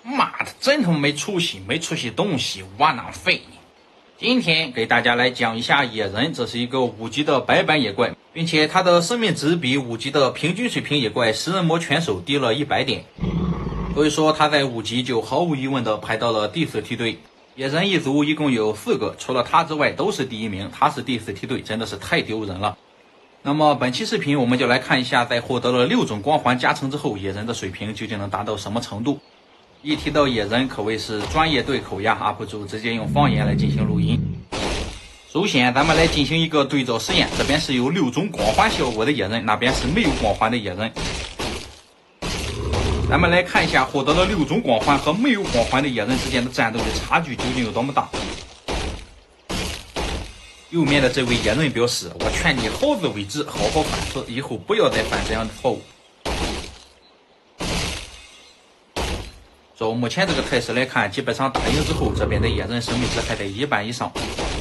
妈的，真他妈没出息，没出息东西，窝囊废！今天给大家来讲一下野人，这是一个5级的白板野怪，并且它的生命值比5级的平均水平野怪食人魔拳手低了100点，所以说他在5级就毫无疑问的排到了第4梯队。野人一族一共有4个，除了他之外都是第1名，他是第4梯队，真的是太丢人了。那么本期视频我们就来看一下，在获得了6种光环加成之后，野人的水平究竟能达到什么程度。一提到野人，可谓是专业对口呀 ，UP 主直接用方言来进行录音。首先咱们来进行一个对照实验，这边是有6种光环效果的野人，那边是没有光环的野人。咱们来看一下获得了6种光环和没有光环的野人之间的战斗的差距究竟有多么大。右面的这位野人表示，我劝你好自为之，好好反思，以后不要再犯这样的错误。照目前这个态势来看，基本上打赢之后，这边的野人生命值还在1半以上，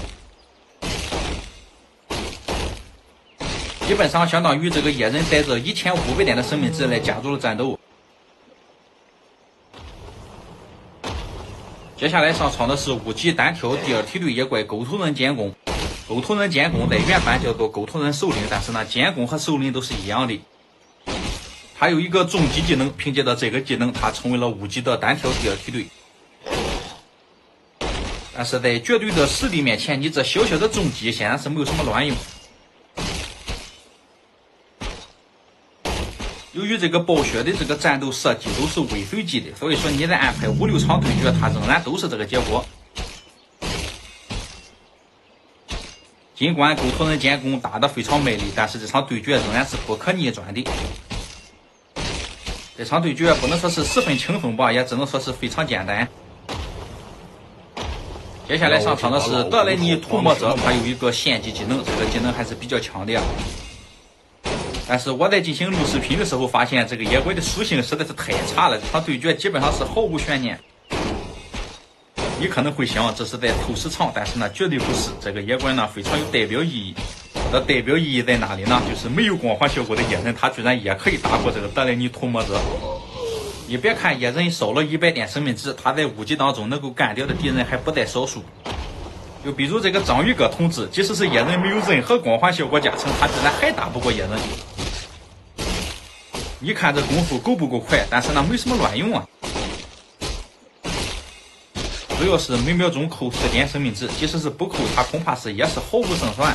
基本上相当于这个野人带着1500点的生命值来加入了战斗。接下来上场的是5级单挑第2梯队野怪狗头人监工。狗头人监工在原版叫做狗头人首领，但是呢，监工和首领都是一样的。他有一个重击技能，凭借着这个技能，他成为了5级的单挑第2梯队。但是在绝对的实力面前，你这小小的重击显然是没有什么卵用。由于这个暴雪的这个战斗设计都是未随机的，所以说你在安排5、6场对决，它仍然都是这个结果。尽管狗头人监工打得非常卖力，但是这场对决仍然是不可逆转的。这场对决不能说是10分轻松吧，也只能说是非常简单。接下来上场的是德莱尼屠魔者，他有一个献祭技能，这个技能还是比较强的呀。但是我在进行录视频的时候发现，这个野怪的属性实在是太差了，这场对决基本上是毫无悬念。你可能会想这是在偷时长，但是呢绝对不是，这个野怪呢非常有代表意义。的代表意义在哪里呢？就是没有光环效果的野人，他居然也可以打过这个德莱尼屠魔者。你别看野人少了100点生命值，他在5级当中能够干掉的敌人还不在少数。就比如这个章鱼哥同志，即使是野人没有任何光环效果加成，他居然还打不过野人。你看这功夫够不够快？但是呢没什么卵用啊。主要是每秒钟扣4点生命值，即使是不扣，他恐怕是也是毫无胜算。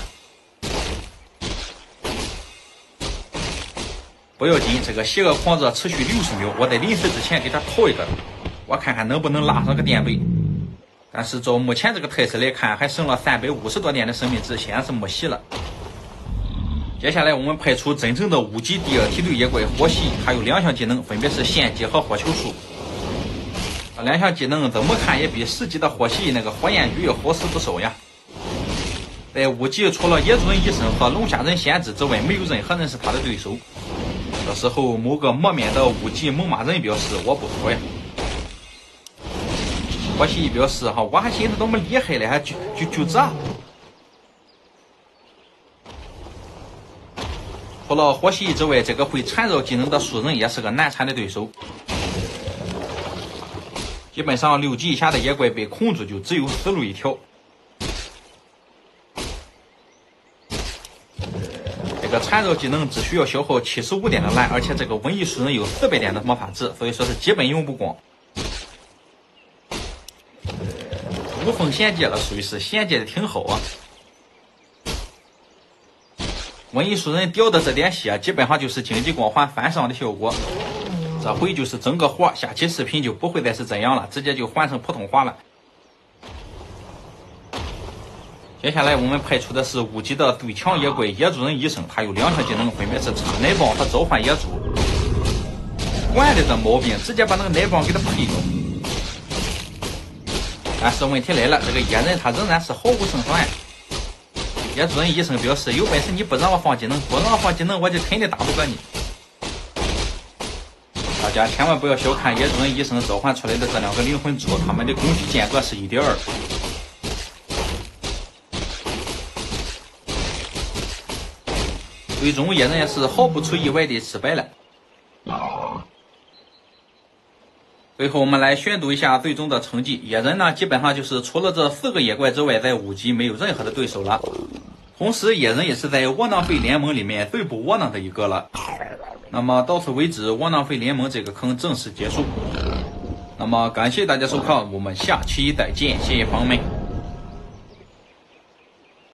不要紧，这个邪恶狂热持续60秒，我在临死之前给他套一个，我看看能不能拉上个垫背。但是照目前这个态势来看，还剩了350多点的生命值，显然是没戏了。接下来我们派出真正的5级第2梯队野怪火蜥，他有2项技能，分别是献祭和火球术。这2项技能怎么看也比10级的火蜥那个火焰鱼要好使不少呀。在5级除了野猪人医生和龙虾人先知之外，没有任何人是他的对手。这时候某个抹面的5级猛犸人表示，我不服呀。火蜥表示哈，我还寻思多么厉害嘞，还就这。除了火蜥之外，这个会缠绕技能的树人也是个难缠的对手。基本上6级以下的野怪被控住就只有死路一条。这个缠绕技能只需要消耗75点的蓝，而且这个瘟疫树人有400点的魔法值，所以说是基本用不光。无缝衔接了，属于是衔接的挺好啊。瘟疫树人掉的这点血，基本上就是经济光环翻上的效果。这回就是整个活，下期视频就不会再是这样了，直接就换成普通话了。接下来我们派出的是5级的最强野怪野猪人医生，他有2项技能，分别是插奶棒和召唤野猪。惯的这毛病，直接把那个奶棒给他呸掉。但是问题来了，这个野人他仍然是毫无胜算。野猪人医生表示，有本事你不让我放技能，不让我放技能，我就肯定打不过你。大家千万不要小看野猪人医生召唤出来的这2个灵魂猪，他们的攻击间隔是1.2。最终野人也是毫不出意外的失败了。 最后我们来宣读一下最终的成绩，野人呢基本上就是除了这4个野怪之外，在5级没有任何的对手了。同时野人也是在窝囊废联盟里面最不窝囊的一个了。那么到此为止，窝囊废联盟这个坑正式结束。那么感谢大家收看，我们下期再见，谢谢朋友们。